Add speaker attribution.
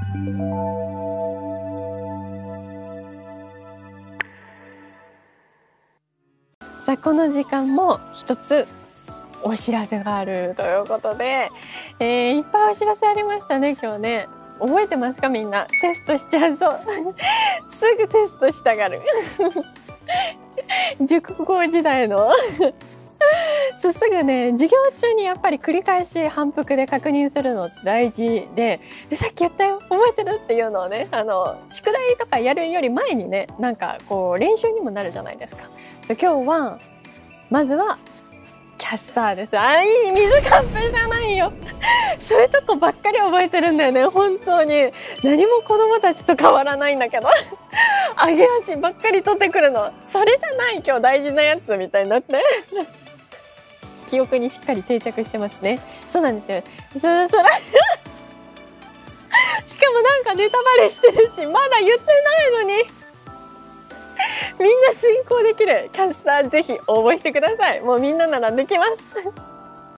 Speaker 1: さあこの時間も一つお知らせがあるということで、いっぱいお知らせありましたね今日ね。覚えてますかみんな。テストしちゃうそうすぐテストしたがる塾校時代のそうすぐね授業中にやっぱり繰り返し反復で確認するのって大事で、さっき言ったよ覚えてるっていうのをね宿題とかやるより前にねなんかこう練習にもなるじゃないですか。そう今日はまずはキャスターです。あ、いい水カップじゃないよそういうとこばっかり覚えてるんだよね本当に。何も子供たちと変わらないんだけど上げ足ばっかり取ってくるの。それじゃない今日大事なやつみたいになって記憶にしっかり定着してますね。そうなんですよ。しかもなんかネタバレしてるしまだ言ってないのにみんな進行できるキャスターぜひ応募してください。もうみんなならできます